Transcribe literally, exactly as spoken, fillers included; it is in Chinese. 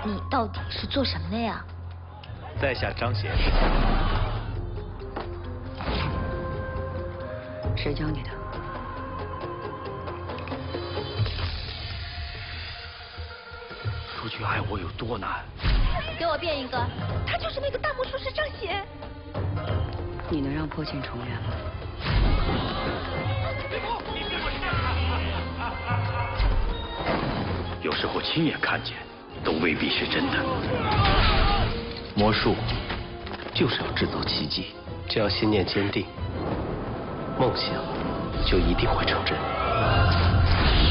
你到底是做什么的呀？ 在下张贤。 谁教你的？ 夫君爱我有多难？ 给我变一个，他就是那个大魔术师张贤。 你能让破镜重圆吗？ 有时候亲眼看见，都未必是真的。魔术就是要制造奇迹，只要信念坚定，梦想就一定会成真。